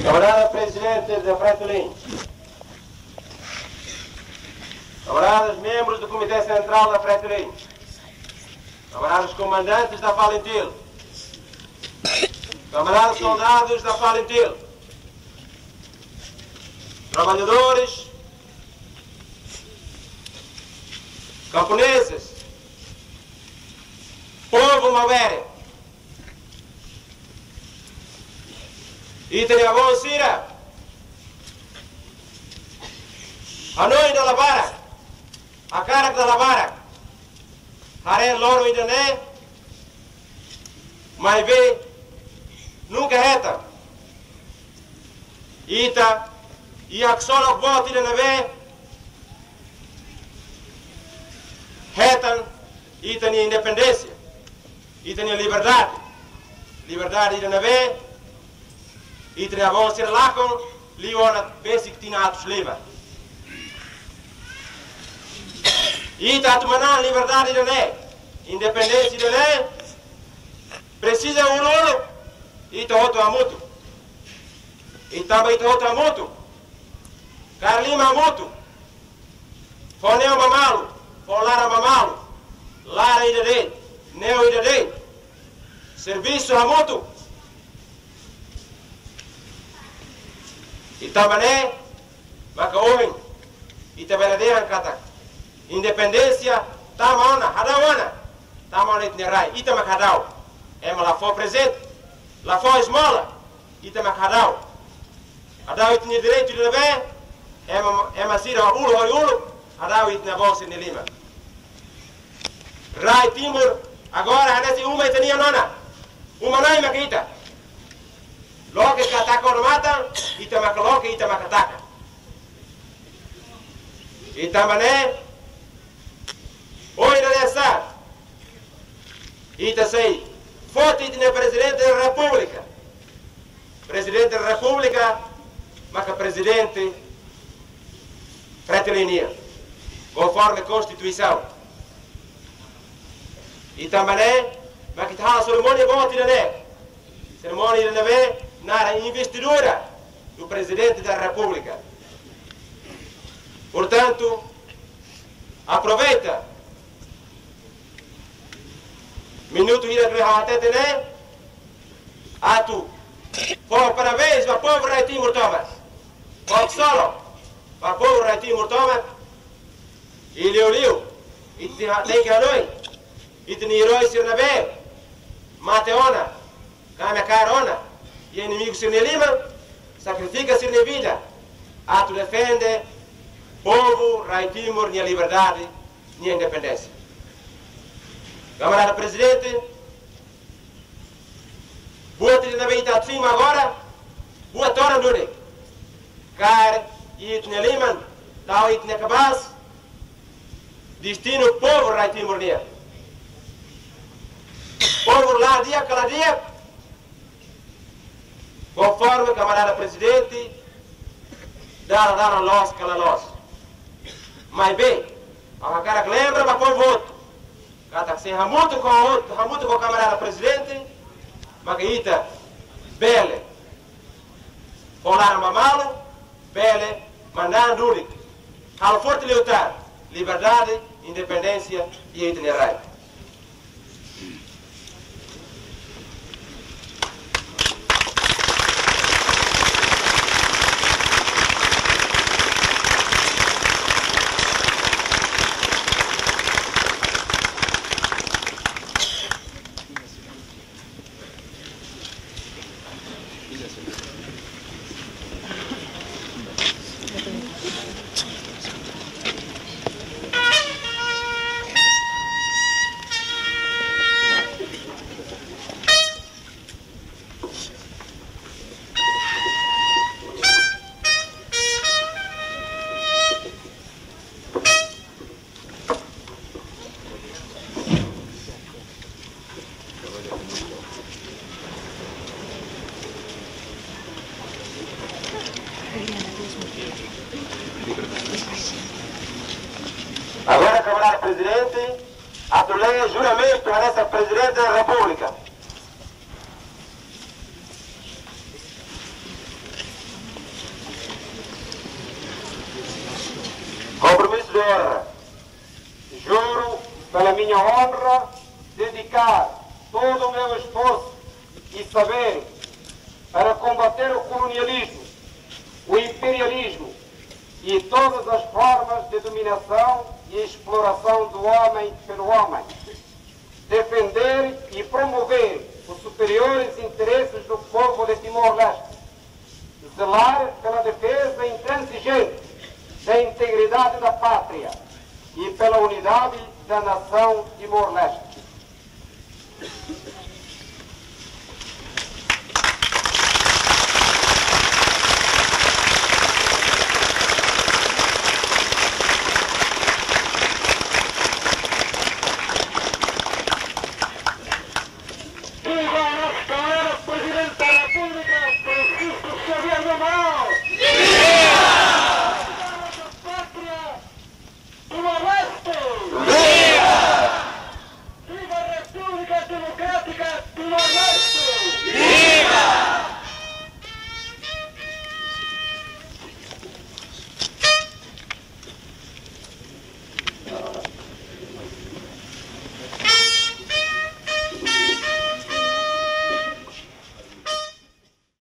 Camarada Presidente da Fretilin, camaradas membros do Comitê Central da Fretilin, camaradas comandantes da Valentil, camaradas soldados da Valentil, trabalhadores, camponeses, povo mavere, Itani avon sira, Hanoi da Lavara, a Carak da Lavara, Haren Loro Idané, mas vê, nunca reta, Ita, e a Xolok Bot Idané, retam, Itani independência, Itani liberdade, liberdade Idané, Itani avon sira lakon, Liona basic tina atos leva. Ita atumanan liberdade de lei, independência de lei, precisa um lolo, ita outro amuto. E também ita outro amuto. Carlima amuto. Foneu mamalo, folara mamalo, lara ida de, neo ida de. Serviço amuto. Ita mané, maka homem, ita beladean katak. Independência, tamaona, hadawana, tamaona itnerai, ita makadau. Ema lá for presente, lá for esmola, ita makadau. Hadau itne direito de levar, ema sira ulo, hadau itne bolsa de lima. Rai Timur, agora hanesi uma itania nona, uma nai makita. Logo que ataka o mata, ita makaloke, ita makataka. Ita mané, oi dessa, ita sei, foto de presidente da República, presidente da República, mas presidente Fretilin, conforme a Constituição. Ita mané, mas que tá a cerimônia boa de né, cerimônia de né, na investidura do presidente da República. Portanto, aproveita. Minuto ira do até né? Atu. Por parabéns para o povo Rai Timur Thomas. Por solo para o povo Rai Timur Thomas. E liu. E tem que Hanoi. E tem herói sir na be. Mateona. Kame carona. E inimigo sir Lima. Sacrifica sir na vida. Atu defende povo Rai Timur minha liberdade, minha independência. Camarada Presidente, boa trilha na beita de cima agora, boa tora dure. Car itne liman, tal itne cabaz, destino povo Rai Timur nia. Povo lá dia cada dia, conforme camarada Presidente, dar los cala los. Mas bem, a cara que lembra para pôr voto. Kata se hamuto com o camarada Presidente, mas que ita bele, polar mamalo, bele, mandando único. Hal forte lutar, liberdade, independência e itinerário. Agora, camarada Presidente, atulei juramento a essa Presidente da República. seu esforço e saber para combater o colonialismo, o imperialismo e todas as formas de dominação e exploração do homem pelo homem. Defender e promover os superiores interesses do povo de Timor-Leste. Zelar pela defesa intransigente da integridade da pátria e pela unidade da nação Timor-Leste.